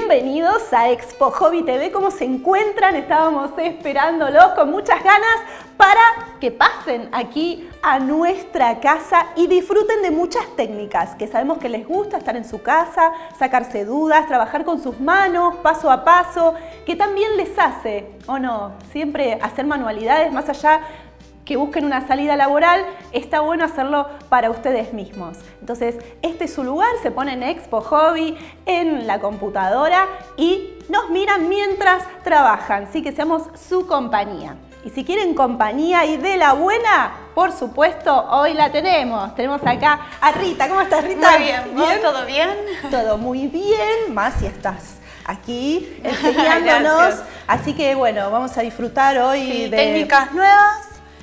Bienvenidos a Expo Hobby TV. ¿Cómo se encuentran? Estábamos esperándolos con muchas ganas para que pasen aquí a nuestra casa y disfruten de muchas técnicas que sabemos que les gusta estar en su casa, sacarse dudas, trabajar con sus manos, paso a paso, que también les hace, ¿o no? Siempre hacer manualidades más allá que busquen una salida laboral, está bueno hacerlo para ustedes mismos. Entonces, este es su lugar, se pone en Expo Hobby, en la computadora y nos miran mientras trabajan, así que seamos su compañía. Y si quieren compañía y de la buena, por supuesto, hoy la tenemos. Tenemos acá a Rita. ¿Cómo estás, Rita? Muy bien, ¿Bien? ¿Todo bien? Todo muy bien, más si estás aquí enseñándonos. Así que bueno, vamos a disfrutar hoy de técnicas nuevas.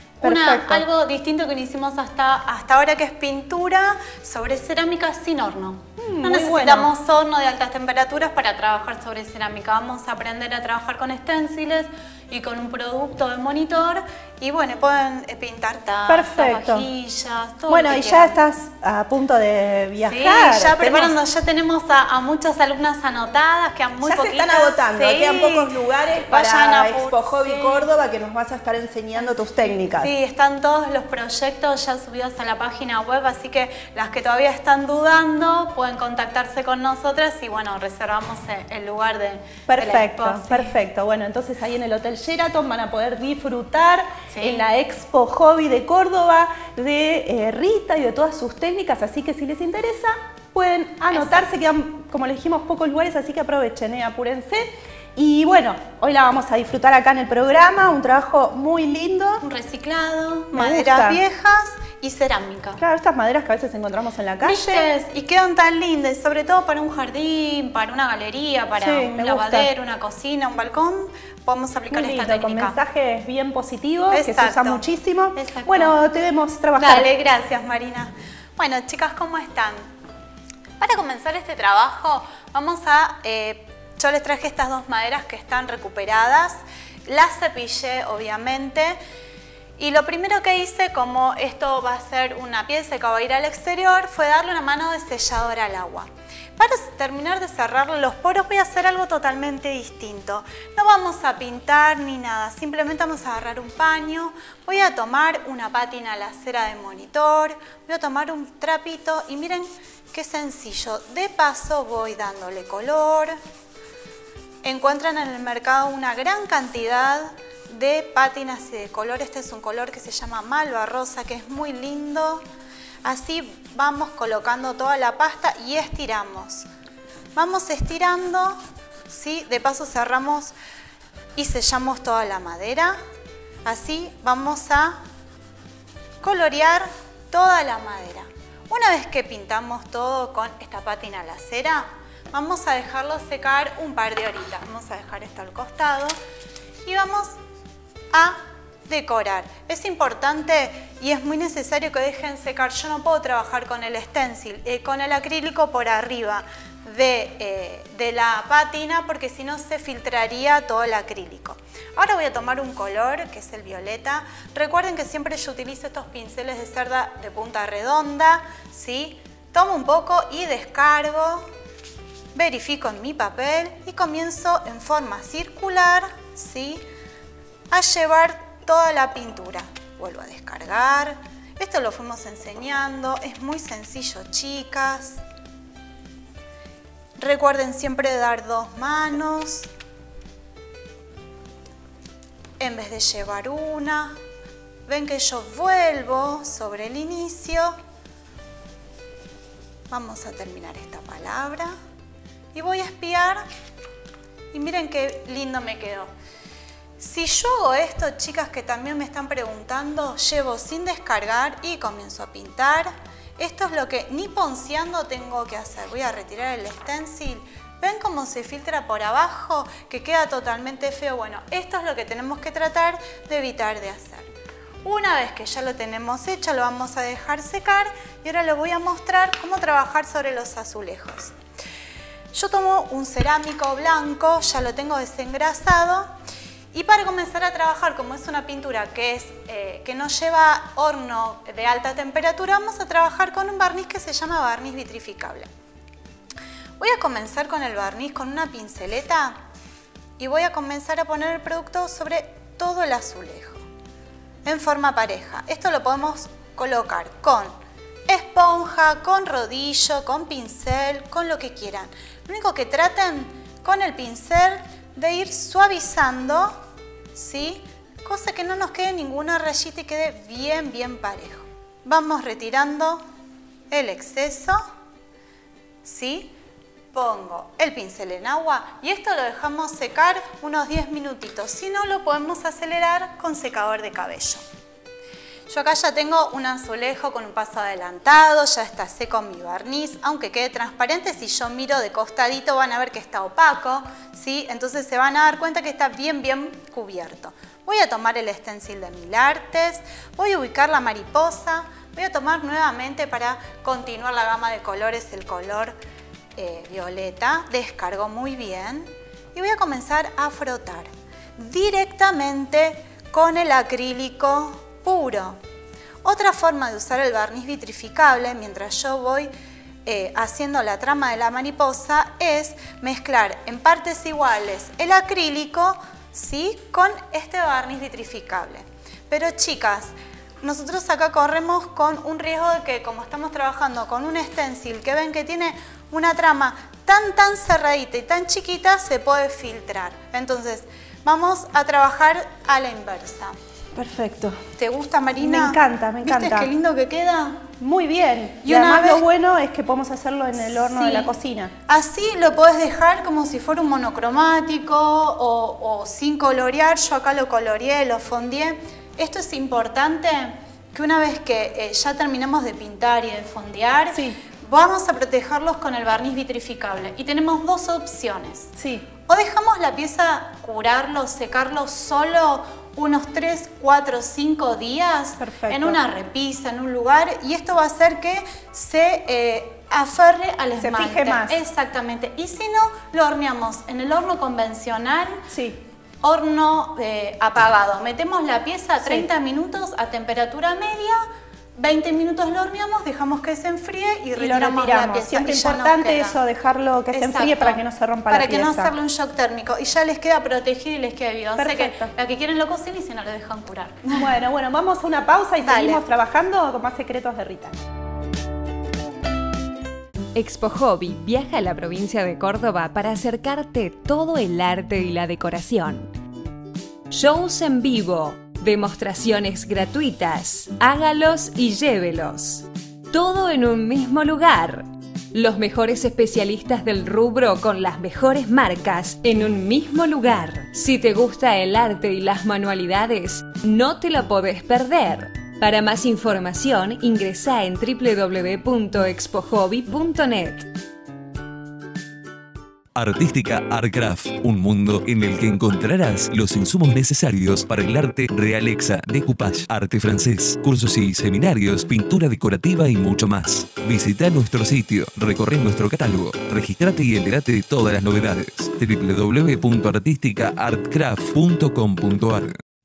Algo distinto que no hicimos hasta ahora, que es pintura sobre cerámica sin horno. No necesitamos horno de altas temperaturas para trabajar sobre cerámica. Vamos a aprender a trabajar con esténciles y con un producto de monitor. Y bueno, pueden pintar tazas, vajillas, todo. Bueno, y ya estás a punto de viajar. Sí, ya preparando, ya tenemos a muchas alumnas anotadas, quedan muy poquitas. Ya se están agotando, quedan pocos lugares para Expo Hobby Córdoba, que nos vas a estar enseñando tus técnicas. Sí, están todos los proyectos ya subidos a la página web, así que las que todavía están dudando pueden contactarse con nosotras y bueno, reservamos el lugar de la Expo. Perfecto. Bueno, entonces ahí en el Hotel Sheraton van a poder disfrutar en la Expo Hobby de Córdoba de Rita y de todas sus técnicas, así que si les interesa pueden anotarse, quedan, como les dijimos, pocos lugares, así que aprovechen, apúrense. Y bueno, hoy la vamos a disfrutar acá en el programa, un trabajo muy lindo. Un reciclado, maderas viejas y cerámica. Claro, estas maderas que a veces encontramos en la calle. ¿Viste? Y quedan tan lindas, sobre todo para un jardín, para una galería, para un lavadero, una cocina, un balcón. Podemos aplicar esta técnica. Con mensajes bien positivos, que se usa muchísimo. Exacto. Bueno, te vemos trabajar. Dale, gracias Marina. Bueno, chicas, ¿cómo están? Para comenzar este trabajo, vamos a... yo les traje estas dos maderas que están recuperadas. Las cepillé, obviamente. Y lo primero que hice, como esto va a ser una pieza que va a ir al exterior, fue darle una mano de sellador al agua. Para terminar de cerrar los poros voy a hacer algo totalmente distinto. No vamos a pintar ni nada, simplemente vamos a agarrar un paño, voy a tomar una pátina láser de monitor, voy a tomar un trapito y miren qué sencillo. De paso voy dándole color. Encuentran en el mercado una gran cantidad de pátinas y de color. Este es un color que se llama malva rosa, que es muy lindo. Así vamos colocando toda la pasta y estiramos. Vamos estirando, ¿sí? De paso cerramos y sellamos toda la madera. Así vamos a colorear toda la madera. Una vez que pintamos todo con esta pátina lasera, vamos a dejarlo secar un par de horitas. Vamos a dejar esto al costado y vamos a decorar. Es importante y es muy necesario que dejen secar. Yo no puedo trabajar con el stencil, con el acrílico por arriba de la pátina, porque si no se filtraría todo el acrílico. Ahora voy a tomar un color que es el violeta. Recuerden que siempre yo utilizo estos pinceles de cerda de punta redonda, ¿sí? Tomo un poco y descargo. Verifico en mi papel y comienzo en forma circular, ¿sí? A llevar toda la pintura. Vuelvo a descargar. Esto lo fuimos enseñando. Es muy sencillo, chicas. Recuerden siempre dar dos manos en vez de llevar una. Ven que yo vuelvo sobre el inicio. Vamos a terminar esta palabra. Y voy a espiar. Y miren qué lindo me quedó. Si yo hago esto, chicas, que también me están preguntando, llevo sin descargar y comienzo a pintar. Esto es lo que ni ponceando tengo que hacer. Voy a retirar el stencil. ¿Ven cómo se filtra por abajo? Que queda totalmente feo. Bueno, esto es lo que tenemos que tratar de evitar de hacer. Una vez que ya lo tenemos hecho, lo vamos a dejar secar y ahora les voy a mostrar cómo trabajar sobre los azulejos. Yo tomo un cerámico blanco, ya lo tengo desengrasado. Y para comenzar a trabajar, como es una pintura que no lleva horno de alta temperatura, vamos a trabajar con un barniz que se llama barniz vitrificable. Voy a comenzar con el barniz con una pinceleta y voy a comenzar a poner el producto sobre todo el azulejo en forma pareja. Esto lo podemos colocar con esponja, con rodillo, con pincel, con lo que quieran. Lo único que traten con el pincel de ir suavizando, ¿sí? Cosa que no nos quede ninguna rayita y quede bien parejo. Vamos retirando el exceso, ¿sí? Pongo el pincel en agua y esto lo dejamos secar unos 10 minutitos. Si no, lo podemos acelerar con secador de cabello. Yo acá ya tengo un azulejo con un paso adelantado, ya está seco mi barniz, aunque quede transparente, si yo miro de costadito van a ver que está opaco, ¿sí? Entonces se van a dar cuenta que está bien cubierto. Voy a tomar el stencil de Mil Artes, voy a ubicar la mariposa, voy a tomar nuevamente para continuar la gama de colores el color violeta, descargo muy bien y voy a comenzar a frotar directamente con el acrílico puro. Otra forma de usar el barniz vitrificable mientras yo voy haciendo la trama de la mariposa es mezclar en partes iguales el acrílico, ¿sí? Con este barniz vitrificable. Pero chicas, nosotros acá corremos con un riesgo de que como estamos trabajando con un stencil que ven que tiene una trama tan cerradita y tan chiquita, se puede filtrar. Entonces vamos a trabajar a la inversa. Perfecto. ¿Te gusta, Marina? Me encanta. ¿Viste qué lindo que queda? Muy bien. Y además lo bueno es que podemos hacerlo en el horno de la cocina. Así lo podés dejar como si fuera un monocromático o sin colorear. Yo acá lo coloreé, lo fondeé. Esto es importante que una vez que ya terminamos de pintar y de fondear, vamos a protegerlos con el barniz vitrificable. Y tenemos dos opciones. O dejamos la pieza curarlo, secarlo solo unos 3, 4, 5 días en una repisa, en un lugar, y esto va a hacer que se aferre al esmalte. Se fije más. Exactamente. Y si no, lo horneamos en el horno convencional, horno apagado. Metemos la pieza 30 minutos a temperatura media, 20 minutos lo horneamos, dejamos que se enfríe y retiramos la pieza. Siempre es importante eso, dejarlo que se enfríe para que no se rompa la pieza. Para que no hacerle un shock térmico. Y ya les queda protegido y les queda vivo. Así que la que quieren lo cocinen y si no lo dejan curar. Bueno, vamos a una pausa y seguimos trabajando con más secretos de Rita. Expo Hobby viaja a la provincia de Córdoba para acercarte todo el arte y la decoración. Shows en vivo, demostraciones gratuitas, hágalos y llévelos. Todo en un mismo lugar. Los mejores especialistas del rubro con las mejores marcas en un mismo lugar. Si te gusta el arte y las manualidades, no te lo podés perder. Para más información, ingresa en www.expohobby.net. Artística Artcraft, un mundo en el que encontrarás los insumos necesarios para el arte realexa, decoupage, arte francés, cursos y seminarios, pintura decorativa y mucho más. Visita nuestro sitio, recorre nuestro catálogo, registrate y entérate de todas las novedades. www.artisticaartcraft.com.ar.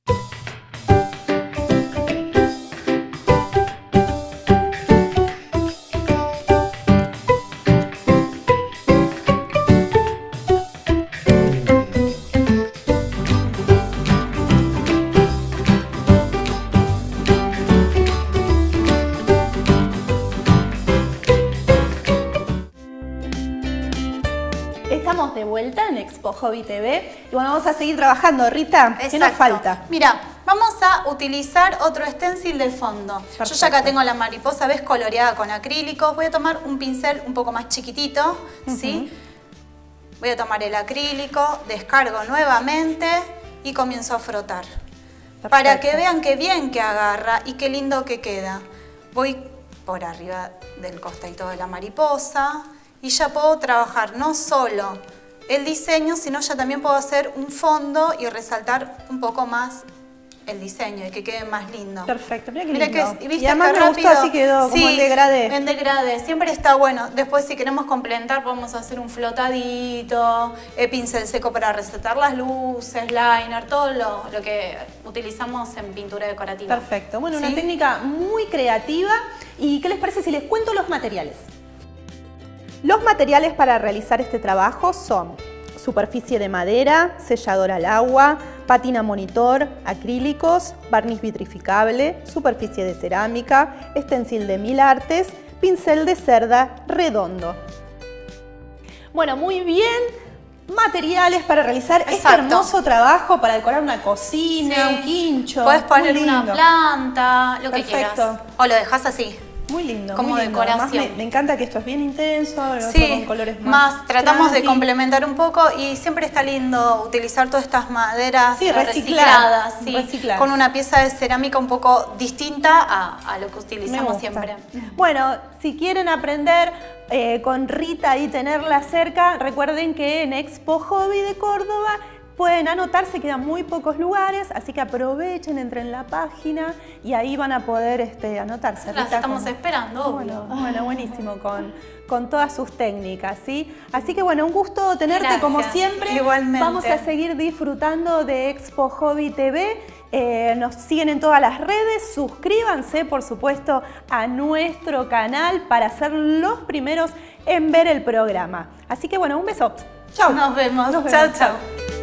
Estamos de vuelta en Expo Hobby TV y bueno, vamos a seguir trabajando. Rita, ¿qué nos falta? Mira, vamos a utilizar otro stencil de fondo. Perfecto. Yo ya acá tengo la mariposa, ves, coloreada con acrílicos. Voy a tomar un pincel un poco más chiquitito, ¿sí? Voy a tomar el acrílico, descargo nuevamente y comienzo a frotar. Perfecto. Para que vean qué bien que agarra y qué lindo que queda. Voy por arriba del costadito de la mariposa. Y ya puedo trabajar no solo el diseño, sino ya también puedo hacer un fondo y resaltar un poco más el diseño y que quede más lindo. Perfecto, mira qué lindo. ¿Viste y además me gustó así quedó, como en degradé. En degradé, siempre está bueno. Después si queremos complementar podemos hacer un flotadito, pincel seco para resaltar las luces, liner, todo lo que utilizamos en pintura decorativa. Perfecto, bueno, una técnica muy creativa. ¿Y qué les parece si les cuento los materiales? Los materiales para realizar este trabajo son superficie de madera, sellador al agua, pátina monitor, acrílicos, barniz vitrificable, superficie de cerámica, stencil de 1000 artes, pincel de cerda redondo. Bueno, muy bien. Materiales para realizar este hermoso trabajo, para decorar una cocina, un quincho. Puedes poner una planta, lo que quieras. O lo dejas así. Muy lindo. Como muy lindo. decoración. Además, me encanta que esto es bien intenso, con colores más tratamos de complementar un poco y siempre está lindo utilizar todas estas maderas recicladas, con una pieza de cerámica un poco distinta a lo que utilizamos siempre. Bueno, si quieren aprender con Rita y tenerla cerca, recuerden que en Expo Hobby de Córdoba pueden anotarse, quedan muy pocos lugares, así que aprovechen, entren en la página y ahí van a poder anotarse. Las estamos esperando. Bueno, buenísimo, con todas sus técnicas, ¿sí? Así que bueno, un gusto tenerte como siempre. Igualmente. Vamos a seguir disfrutando de Expo Hobby TV. Nos siguen en todas las redes, suscríbanse por supuesto a nuestro canal para ser los primeros en ver el programa. Así que bueno, un beso. Chau. Nos vemos. Chau, chau.